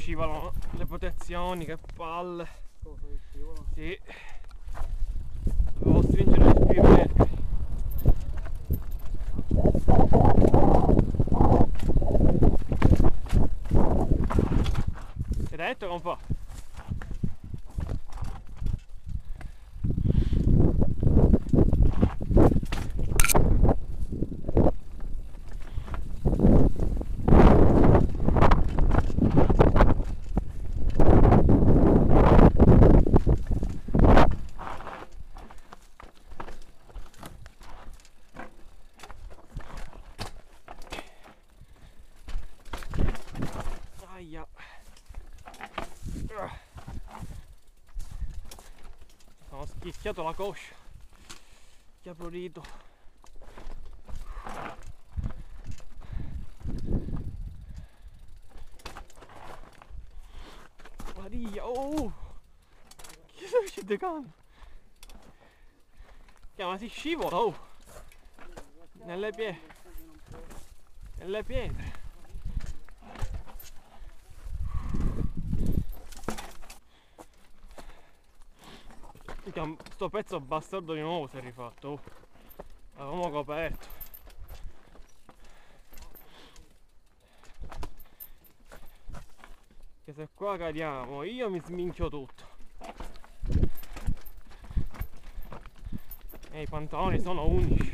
scivolano le protezioni, che palle. Cosa che scivolano? Sì. Dovevo stringere il più verde. Hai detto che un po'? Aia. Sono schicchiato la coscia. Che ha prurito. Maria, oh! Che sono uscite canne? Ma si scivola, oh! Nelle pietre. Nelle pietre. Sto pezzo bastardo di nuovo si è rifatto, oh. L'avevamo coperto. Che se qua cadiamo io mi sminchio tutto. E i pantaloni sono unici.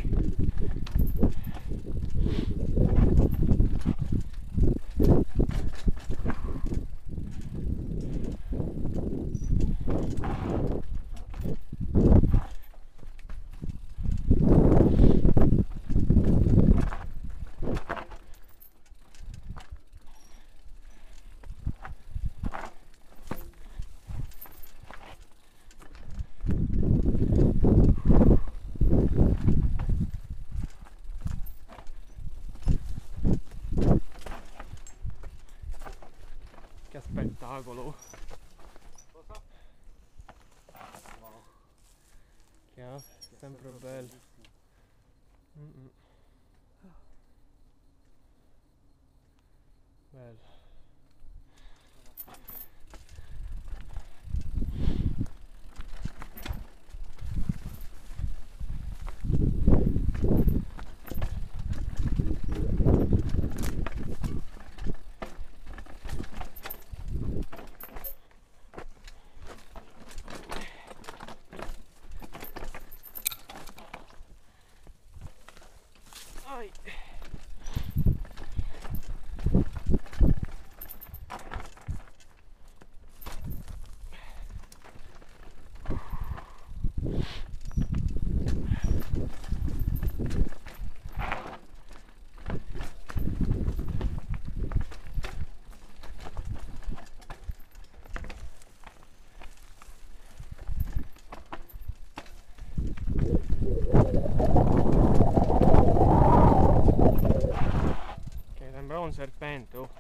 Che spettacolo! Cosa? Wow. Che è sempre bello. Bello. Ai. Che sembrava un serpente, oh.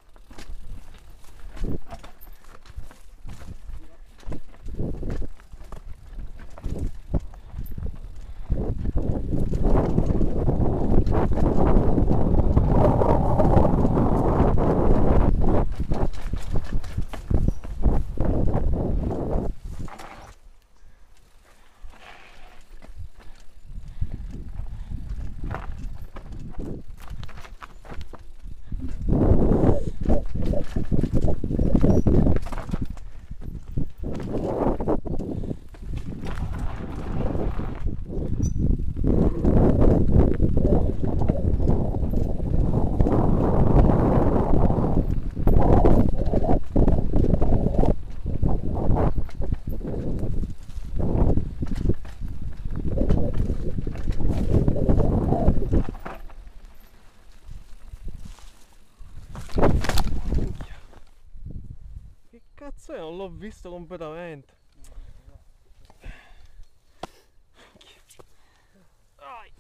Che cazzo è? Non l'ho visto completamente. Ai.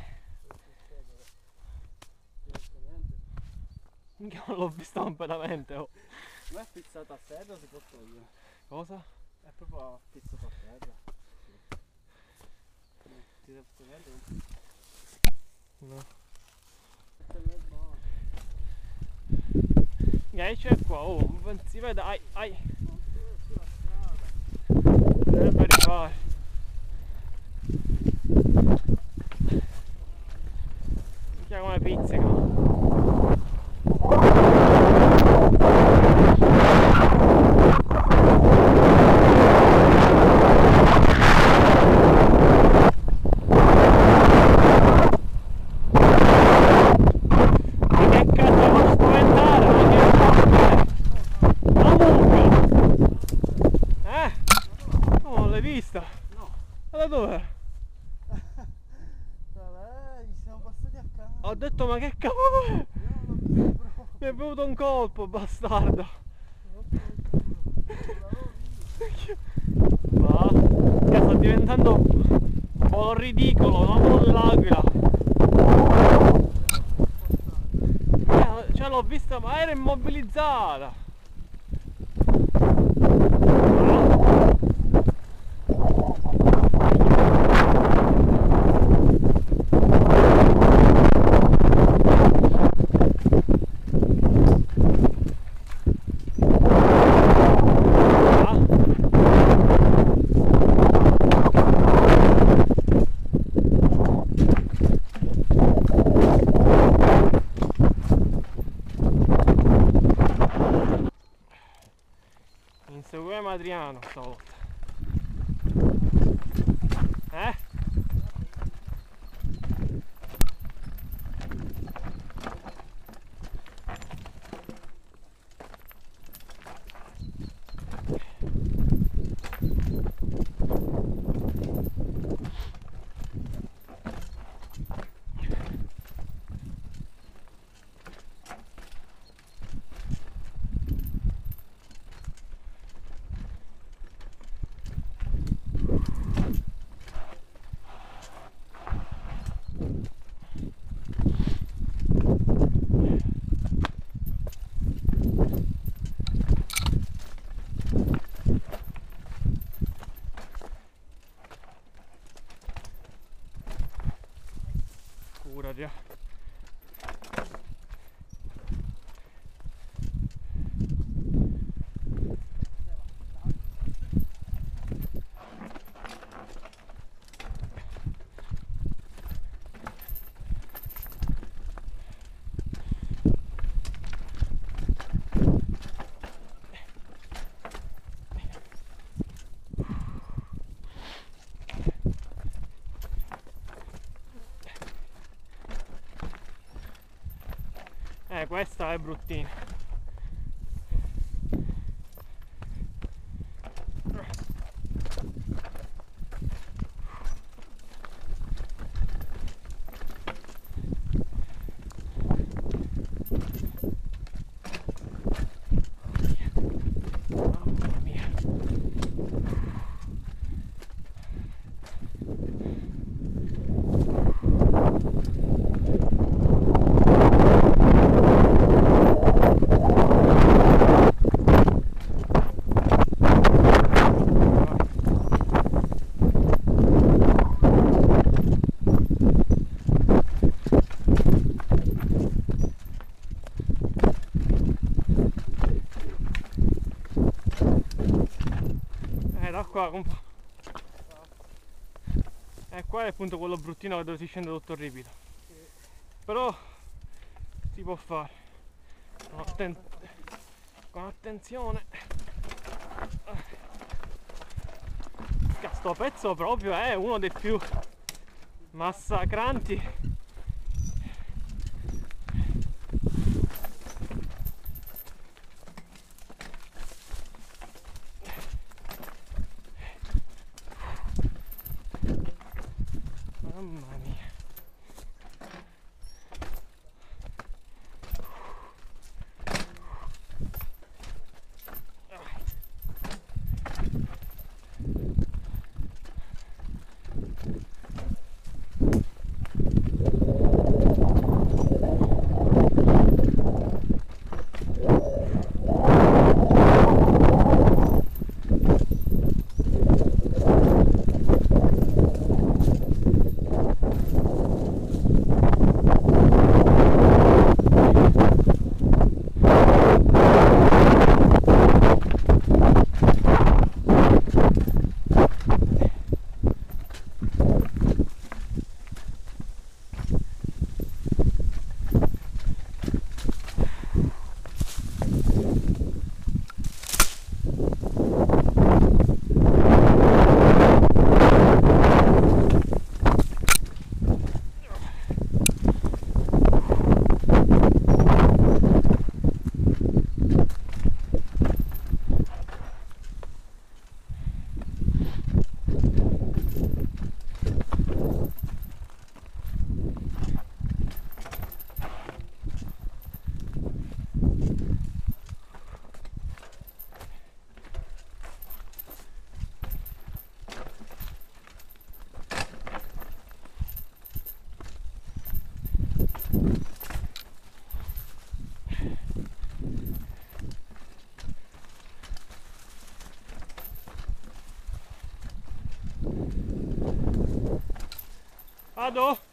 Minchia, non l'ho visto completamente, oh. Ma è fissata a terra, si può togliere? Cosa? È proprio fissata a terra. Ti devo vedere? No. Quella è buona. C'è qua, oh, non si vede, ai. Dovrebbe rifare. Minchia come pizzica. No. Ma da dove? Da lei, siamo passati accanto. Ho detto ma che cavolo è? Io non l'ho visto proprio. Mi è venuto un colpo, bastardo. Ma sta diventando un po' ridicolo, no? Quello dell'aquila. Cioè l'ho vista ma era immobilizzata. Inseguiamo Adriano stavolta. Curati. Questa è bruttina. Mamma mia. Da qua un po'. E qua è appunto quello bruttino dove si scende tutto ripido. Però si può fare con attenzione. Sto pezzo proprio è uno dei più massacranti. Mamma mia. Vado?